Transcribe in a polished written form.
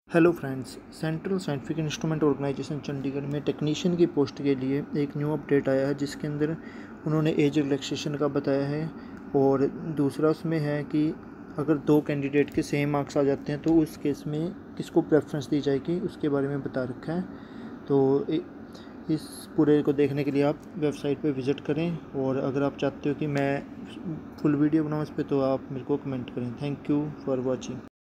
Hello friends, central scientific instrument organisation Chandigarh में technician की post के लिए एक न्यू अपडेट आया है, जिसके अंदर उन्होंने एज रिलैक्सेशन का बताया है। और दूसरा उसमें है कि अगर दो कैंडिडेट के सेम मार्क्स आ जाते हैं तो उस केस में किसको प्रेफरेंस दी जाएगी, उसके बारे में बता रखा है। तो इस पूरे को देखने के लिए आप वेबसाइट पे विज़िट करें, और अगर आप चाहते हो कि मैं फुल वीडियो बनाऊँ इस पर, तो आप मेरे को कमेंट करें। Thank you for watching.